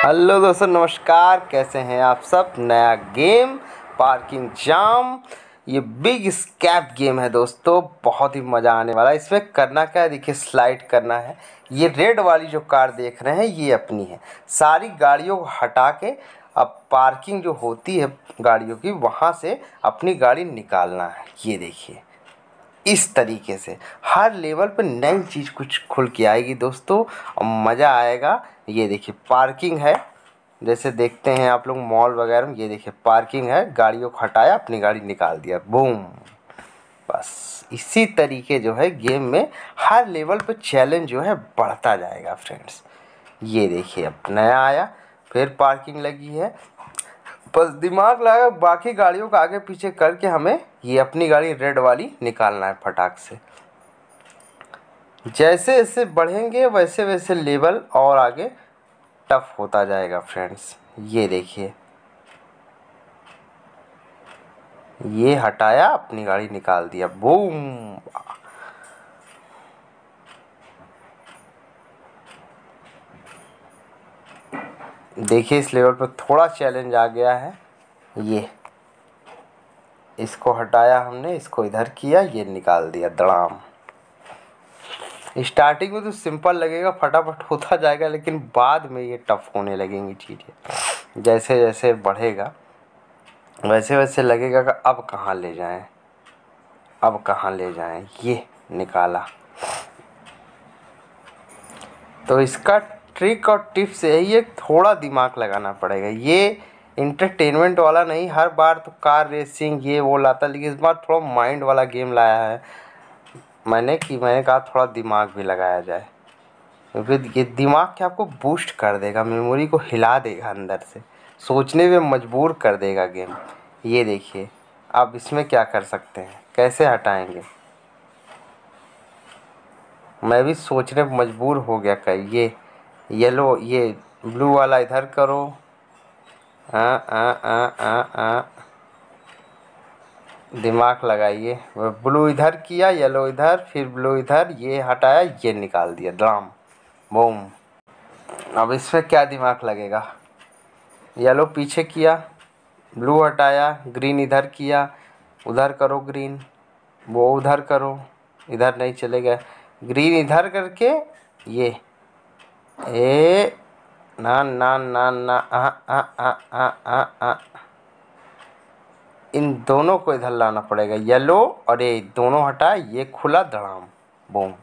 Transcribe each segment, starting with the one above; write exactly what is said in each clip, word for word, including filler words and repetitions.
Hello दोस्तों, नमस्कार। कैसे हैं आप सब। नया गेम पार्किंग जाम, ये बिग स्कैप गेम है दोस्तों। बहुत ही मज़ा आने वाला है। इसमें करना क्या है, देखिए स्लाइड करना है। ये रेड वाली जो कार देख रहे हैं ये अपनी है। सारी गाड़ियों को हटा के अब पार्किंग जो होती है गाड़ियों की, वहाँ से अपनी गाड़ी निकालना है। ये देखिए इस तरीके से हर लेवल पर नई चीज़ कुछ खुल के आएगी दोस्तों, और मज़ा आएगा। ये देखिए पार्किंग है, जैसे देखते हैं आप लोग मॉल वगैरह में। ये देखिए पार्किंग है, गाड़ियों को हटाया, अपनी गाड़ी निकाल दिया, बूम। बस इसी तरीके जो है गेम में हर लेवल पे चैलेंज जो है बढ़ता जाएगा फ्रेंड्स। ये देखिए अब नया आया, फिर पार्किंग लगी है। बस दिमाग लगा बाकी गाड़ियों का आगे पीछे करके हमें ये अपनी गाड़ी रेड वाली निकालना है फटाक से। जैसे जैसे बढ़ेंगे वैसे वैसे लेवल और आगे टफ होता जाएगा फ्रेंड्स। ये देखिए ये हटाया, अपनी गाड़ी निकाल दिया, बूम। देखिए इस लेवल पर थोड़ा चैलेंज आ गया है। ये इसको हटाया हमने, इसको इधर किया, ये निकाल दिया, दड़ाम। स्टार्टिंग में तो सिंपल लगेगा, फटाफट होता जाएगा, लेकिन बाद में ये टफ होने लगेंगी चीज़ें। जैसे जैसे बढ़ेगा वैसे वैसे लगेगा कि अब कहाँ ले जाएं, अब कहाँ ले जाएं। ये निकाला। तो इसका ट्रिक और टिप्स यही है, थोड़ा दिमाग लगाना पड़ेगा। ये इंटरटेनमेंट वाला नहीं, हर बार तो कार रेसिंग ये वो लाता, लेकिन इस बार थोड़ा माइंड वाला गेम लाया है मैंने कि मैंने कहा थोड़ा दिमाग भी लगाया जाए, क्योंकि ये दिमाग क्या आपको बूस्ट कर देगा, मेमोरी को हिला देगा, अंदर से सोचने में मजबूर कर देगा गेम। ये देखिए अब इसमें क्या कर सकते हैं, कैसे हटाएंगे। मैं भी सोचने पर मजबूर हो गया। कहीं ये येलो, ये ब्लू वाला इधर करो, आ आ आ आ आ दिमाग लगाइए। ब्लू इधर किया, येलो इधर, फिर ब्लू इधर, ये हटाया, ये निकाल दिया, ड्राम, बूम। अब इसमें क्या दिमाग लगेगा। येलो पीछे किया, ब्लू हटाया, ग्रीन इधर किया, उधर करो ग्रीन, वो उधर करो, इधर नहीं चलेगा, ग्रीन इधर करके ये ए ना ना ना ना आ आ आ आ आ आ इन दोनों को इधर लाना पड़ेगा, येलो और ये दोनों हटा, ये खुला, धड़ाम, बूम।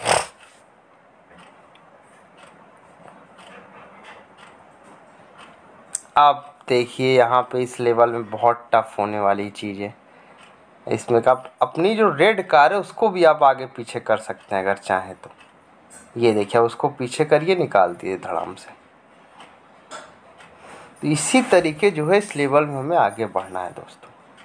अब देखिए यहाँ पे इस लेवल में बहुत टफ होने वाली चीज़ है। इसमें का अपनी जो रेड कार है उसको भी आप आगे पीछे कर सकते हैं अगर चाहें तो। ये देखिए उसको पीछे करिए, निकाल दिए धड़ाम से। तो इसी तरीके जो है इस लेवल में हमें आगे बढ़ना है दोस्तों।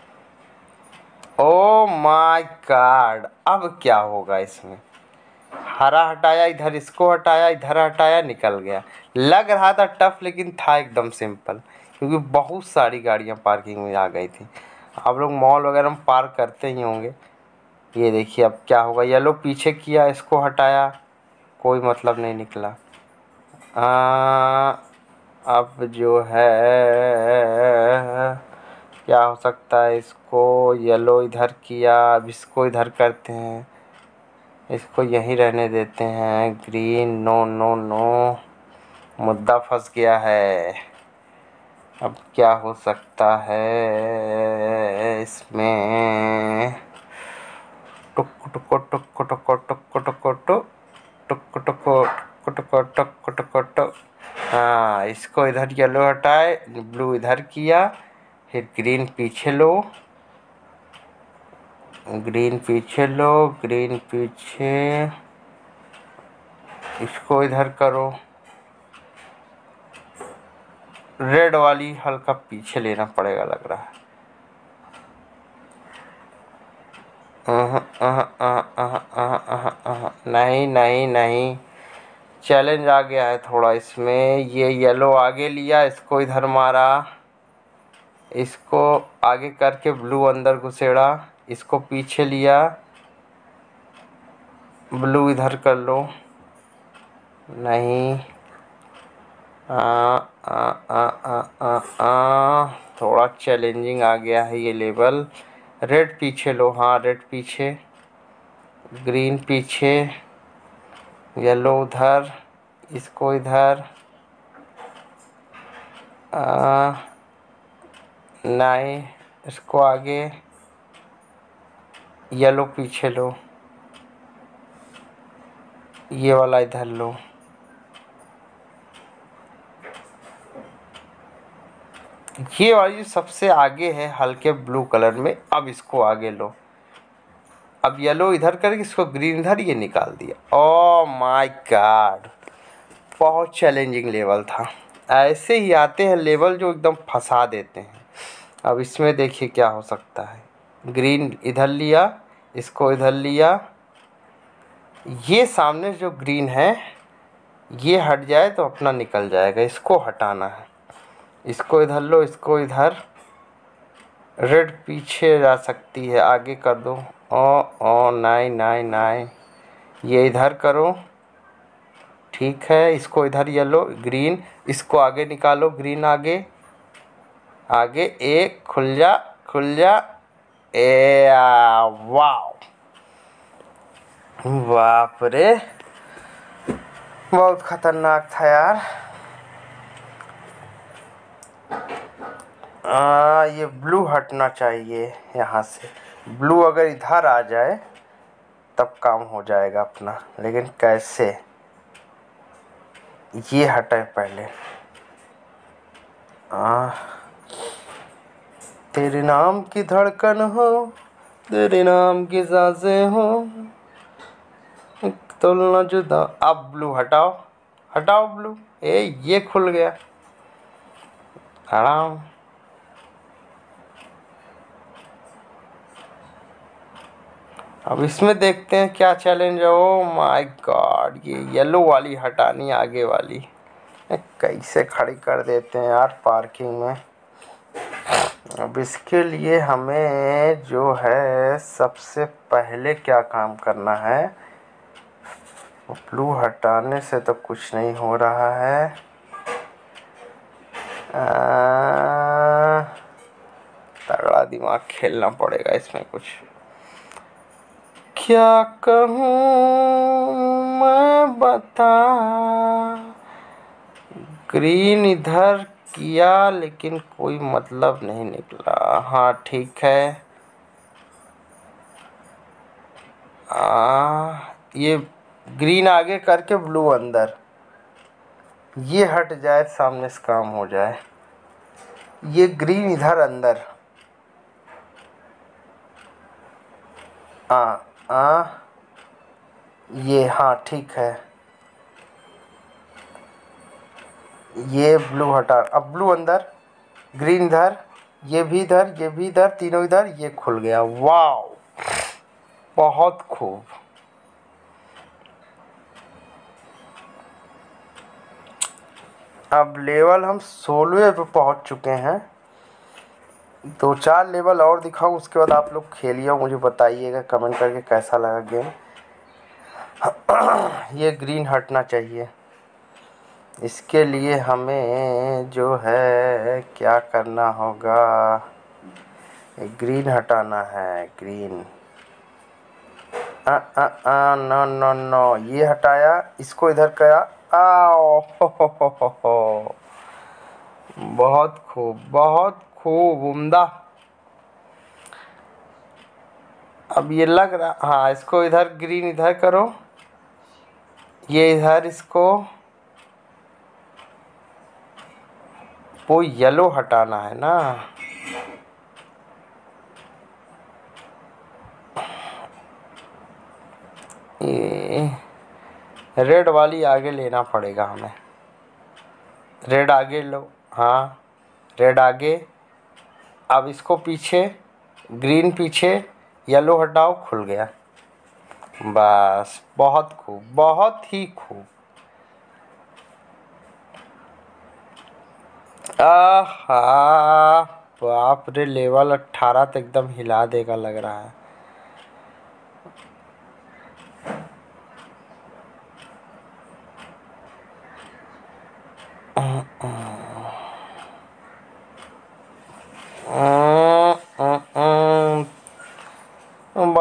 ओ माय गॉड, अब क्या होगा इसमें। हरा हटाया, इधर इसको हटाया, इधर हटाया, निकल गया। लग रहा था टफ, लेकिन था एकदम सिंपल, क्योंकि बहुत सारी गाड़ियां पार्किंग में आ गई थी। आप लोग मॉल वगैरह में पार्क करते ही होंगे। ये देखिए अब क्या होगा। येलो पीछे किया, इसको हटाया, कोई मतलब नहीं निकला। आ, अब जो है क्या हो सकता है, इसको येलो इधर किया, अब इसको इधर करते हैं, इसको यहीं रहने देते हैं, ग्रीन, नो नो नो, मुद्दा फंस गया है। अब क्या हो सकता है इसमें। टुक टुक टुक टुक टुक टुक टुक टुक टुक टुक टुक। हाँ, इसको इधर येलो हटाए, ब्लू इधर किया, फिर ग्रीन पीछे लो, ग्रीन पीछे लो, ग्रीन पीछे, इसको इधर करो, रेड वाली हल्का पीछे लेना पड़ेगा लग रहा है। अह, अह, अह, अह, अह, अह, अह, नहीं नहीं नहीं, चैलेंज आ गया है थोड़ा इसमें। ये येलो आगे लिया, इसको इधर मारा, इसको आगे करके ब्लू अंदर घुसेड़ा, इसको पीछे लिया, ब्लू इधर कर लो, नहीं, आ, आ, आ, आ, आ, आ, थोड़ा चैलेंजिंग आ गया है ये लेवल। रेड पीछे लो, हाँ रेड पीछे, ग्रीन पीछे, येलो उधर, इसको इधर, नहीं इसको आगे, येलो पीछे लो, ये वाला इधर लो, ये वाली जो सबसे आगे है हल्के ब्लू कलर में, अब इसको आगे लो। अब येलो इधर करके इसको ग्रीन इधर, ये निकाल दिया। ओह माय गॉड, बहुत चैलेंजिंग लेवल था। ऐसे ही आते हैं लेवल जो एकदम फंसा देते हैं। अब इसमें देखिए क्या हो सकता है। ग्रीन इधर लिया, इसको इधर लिया, ये सामने जो ग्रीन है ये हट जाए तो अपना निकल जाएगा, इसको हटाना है। इसको इधर लो, इसको इधर, रेड पीछे जा सकती है, आगे कर दो। ओ ओ नाई नाई नाई, ये इधर करो, ठीक है। इसको इधर येलो ग्रीन, इसको आगे निकालो, ग्रीन आगे आगे, एक खुल जा खुल जा, ए वाओ, बाप रे, बहुत खतरनाक था यार। आ, ये ब्लू हटना चाहिए यहाँ से। ब्लू अगर इधर आ जाए तब काम हो जाएगा अपना, लेकिन कैसे, ये हटाए पहले। आ, तेरे नाम की धड़कन हो, तेरे नाम की सांसें हो, तुलना जुदा। अब ब्लू हटाओ, हटाओ ब्लू, ए ये खुल गया, आराम। अब इसमें देखते हैं क्या चैलेंज है। ओ माय गॉड, ये येलो वाली हटानी, आगे वाली कैसे खड़ी कर देते हैं यार पार्किंग में। अब इसके लिए हमें जो है सबसे पहले क्या काम करना है, ब्लू हटाने से तो कुछ नहीं हो रहा है। आ, तगड़ा दिमाग खेलना पड़ेगा इसमें कुछ। क्या कहूँ मैं बता, ग्रीन इधर किया लेकिन कोई मतलब नहीं निकला। हाँ ठीक है, आ, ये ग्रीन आगे करके ब्लू अंदर, ये हट जाए सामने से काम हो जाए। ये ग्रीन इधर अंदर, आ आ ये, हाँ ठीक है, ये ब्लू हटा, अब ब्लू अंदर, ग्रीन इधर, ये भी इधर, ये भी इधर, तीनों इधर, ये खुल गया। वाओ, बहुत खूब। अब लेवल हम सोलहवें पे पहुंच चुके हैं। दो चार लेवल और दिखाऊं, उसके बाद आप लोग खेलिए, मुझे बताइएगा कमेंट करके कैसा लगा गेम। ये ग्रीन हटना चाहिए। इसके लिए हमें जो है क्या करना होगा, ग्रीन हटाना है, ग्रीन। आ आ आ नो नो नो, ये हटाया, इसको इधर करा, आओ हो हो हो हो हो। बहुत खूब, बहुत खूब, उम्दा। अब ये लग रहा, हाँ इसको इधर ग्रीन इधर करो, ये इधर, इसको वो येलो हटाना है ना। ये रेड वाली आगे लेना पड़ेगा हमें, रेड आगे लो, हाँ रेड आगे। अब इसको पीछे, ग्रीन पीछे, येलो हटाओ, खुल गया। बस, बहुत खूब, बहुत ही खूब। आहा, बाप रे, लेवल अट्ठारह तो एकदम हिला देगा लग रहा है।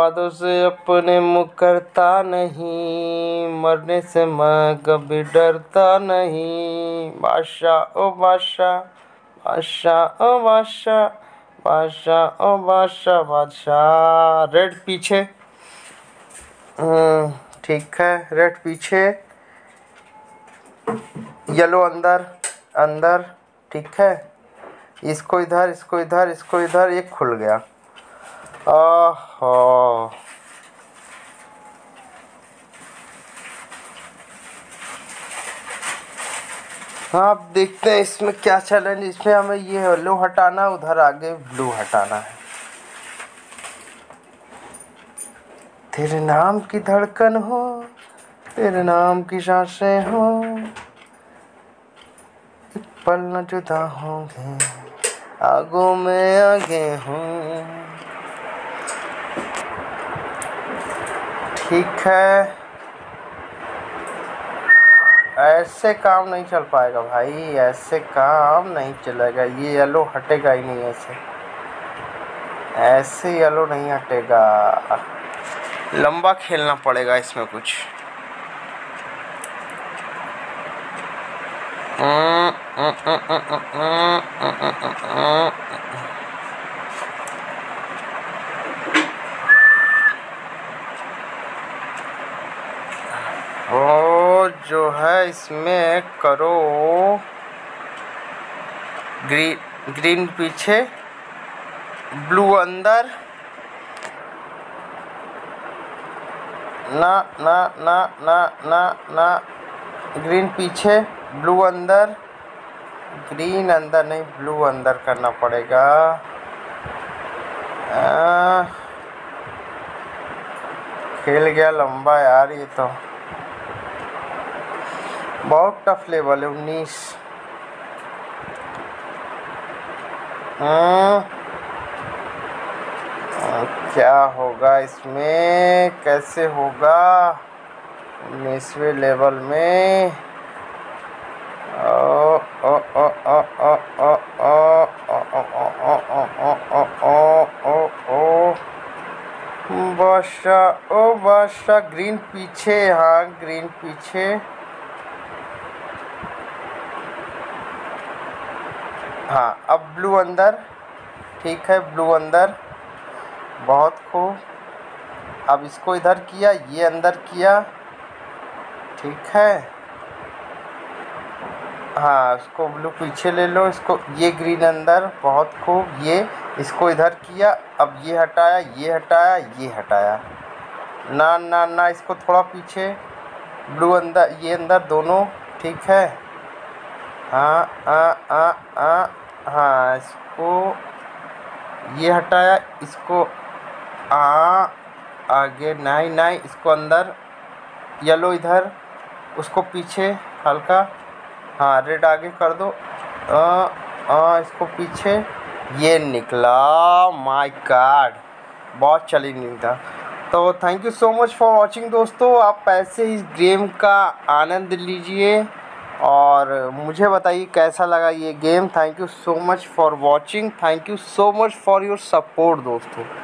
वादों से अपने मुकरता नहीं, मरने से मैं कभी डरता नहीं। बादशाह ओ बादशाह, बादशाह ओ बादशाह, बादशाह ओ बादशाह, बादशाह। रेड पीछे, ठीक है, रेड पीछे, येलो अंदर, अंदर, ठीक है। इसको इधर, इसको इधर, इसको इधर, ये खुल गया। ओहो, आप देखते हैं इसमें क्या चैलेंज। इसमें हमें ये येलो हटाना, उधर आगे ब्लू हटाना है। तेरे नाम की धड़कन हो, तेरे नाम की सांसें हो, एक पल न जुदा होंगे, आगों में आगे हूँ। ठीक है, ऐसे काम नहीं चल पाएगा भाई, ऐसे काम नहीं चलेगा। ये येलो हटेगा ही नहीं, ऐसे ऐसे येलो नहीं हटेगा। लंबा खेलना पड़ेगा इसमें कुछ। और जो है इसमें करो ग्रीन, ग्रीन पीछे, ब्लू अंदर, ना ना ना ना ना ना, ग्रीन पीछे, ब्लू अंदर, ग्रीन अंदर नहीं, ब्लू अंदर करना पड़ेगा। आ, खेल गया लंबा यार, ये तो बहुत टफ लेवल है। उन्नीस, क्या होगा इसमें, कैसे होगा उन्नीसवें लेवल में। ओ ओ ओ ओ ओ ओ ओ ओ ओ बादशाह ओ बादशाह, ग्रीन पीछे, हाँ ग्रीन पीछे, हाँ अब ब्लू अंदर, ठीक है, ब्लू अंदर, बहुत खूब। अब इसको इधर किया, ये अंदर किया, ठीक है, हाँ इसको ब्लू पीछे ले लो, इसको ये ग्रीन अंदर, बहुत खूब। ये इसको इधर किया, अब ये हटाया, ये हटाया, ये हटाया, ना ना ना, इसको थोड़ा पीछे, ब्लू अंदर, ये अंदर, दोनों, ठीक है। हाँ आ आ आ हाँ, इसको ये हटाया, इसको आ आगे, नहीं नहीं, इसको अंदर, येलो इधर, उसको पीछे हल्का, हाँ रेड आगे कर दो, आ, आ, इसको पीछे, ये निकला। माय गॉड, बहुत चैलेंजिंग था। तो thank you so much for watching दोस्तों। आप ऐसे इस गेम का आनंद लीजिए और मुझे बताइए कैसा लगा ये game. Thank you so much for watching, thank you so much for your support दोस्तों।